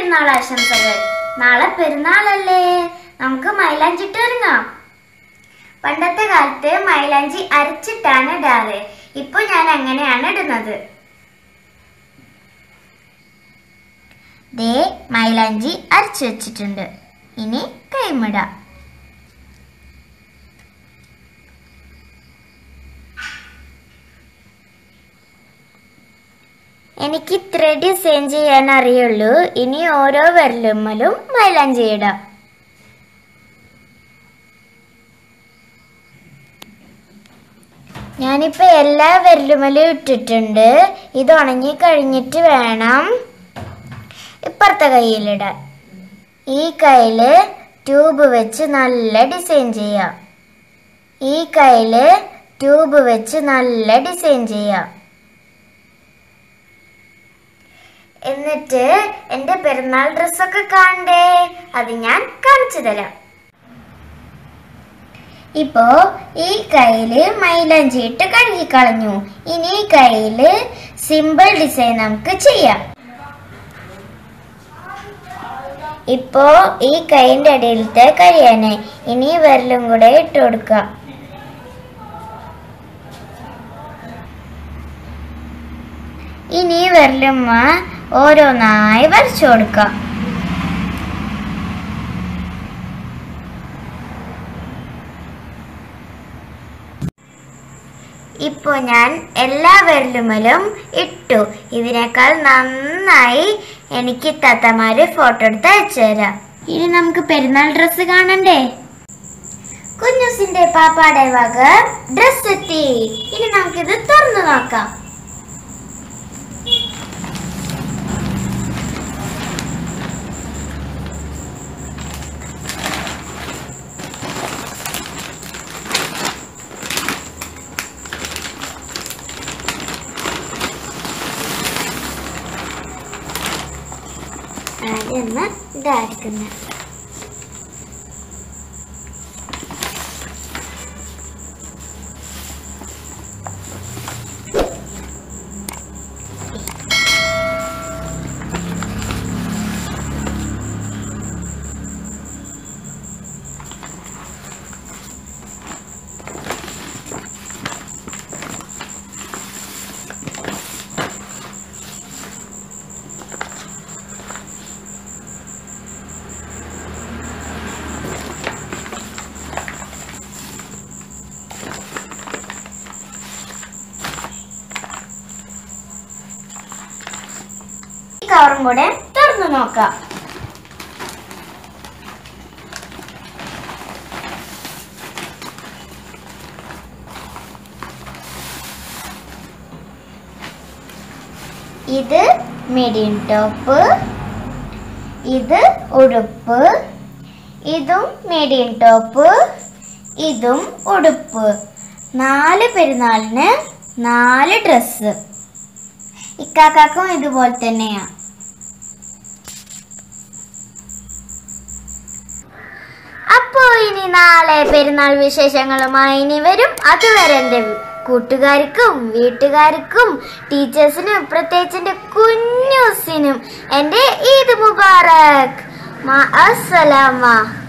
പെരുന്നാൾ ആശംസകൾ. നാളെ പെരുന്നാളല്ലേ, നമുക്ക് മൈലാഞ്ചി ഇട്ട് ഒരുങ്ങാം. പണ്ടത്തെ കാലത്ത് മൈലാഞ്ചി അരച്ചിട്ടാണ് ഇടാറ്. ഇപ്പൊ ഞാൻ അങ്ങനെയാണ് ഇടുന്നത്. ദേ മൈലാഞ്ചി അരച്ചു വെച്ചിട്ടുണ്ട്. ഇനി കൈമിടാം. എനിക്ക് ഇത്ര ഡിസൈൻ ചെയ്യാൻ അറിയുള്ളൂ. ഇനി ഓരോ വിരലുമ്മലും മൈലാഞ്ചി ഇടാം. ഞാനിപ്പോ എല്ലാ വിരലുമ്മലും ഇട്ടിട്ടുണ്ട്. ഇത് ഉണങ്ങി കഴിഞ്ഞിട്ട് വേണം ഇപ്പുറത്തെ കയ്യിലിടാൻ. ഈ കയ്യില് ട്യൂബ് വെച്ച് നല്ല ഡിസൈൻ ചെയ്യാം. ഈ കയ്യില് ട്യൂബ് വെച്ച് നല്ല ഡിസൈൻ ചെയ്യാം. എന്നിട്ട് എന്റെ പെരുന്നാൾ ഡ്രസ്സൊക്കെ കാണണ്ടേ, അത് ഞാൻ കാണിച്ചു തരാം. ഇപ്പോ ഈ കയ്യില് മൈലാഞ്ചി ഇട്ട് കഴുകിക്കളഞ്ഞു. ഇനി ഈ കയ്യില് സിമ്പിൾ ഡിസൈൻ നമുക്ക് ചെയ്യാം. ഇപ്പോ ഈ കൈന്റെ അടിയിലത്തെ കഴിയാനെ ഇനി വിരലും കൂടെ ഇട്ട് കൊടുക്കാം. ഇനി വിരലുമ്മ ഓരോന്നായി വരച്ചു കൊടുക്കാം. ഇപ്പോ ഞാൻ എല്ലാ വിരലുമ്മലും ഇട്ടു. ഇതിനേക്കാൾ നന്നായി എനിക്ക് താത്തമാര് ഫോട്ടോ എടുത്ത് അയച്ചു തരാം. ഇനി നമുക്ക് പെരുന്നാൾ ഡ്രസ്സ് കാണണ്ടേ. കുഞ്ഞൂസിന്റെ പാപ്പാടെ വക ഡ്രസ് എത്തി. ഇനി നമുക്കിത് തുറന്നു നോക്കാം. ആദ്യം ഇതാക്കുന്നത് കവറും കൂടെ തുറന്നു നോക്കാം. ഇത് മീഡിയം ടോപ്പ്, ഇത് ഉടുപ്പ്, ഇതും മീഡിയം ടോപ്പ്, ഇതും ഉടുപ്പ്. 4 പെരുന്നാളിന് 4 ഡ്രസ്സ്. ഇക്കാക്കും ഇതുപോലെ തന്നെയാ. അപ്പോ ഇനി നാളെ പെരുന്നാൾ വിശേഷങ്ങളുമായി ഇനി വരും. അതുവരെ എൻ്റെ കൂട്ടുകാർക്കും വീട്ടുകാർക്കും ടീച്ചേഴ്സിനും പ്രത്യേകിച്ച് എൻ്റെ കുഞ്ഞൂസിനും എൻ്റെ ഈദ് മുബാറക്. മാ അസ്സലാമ.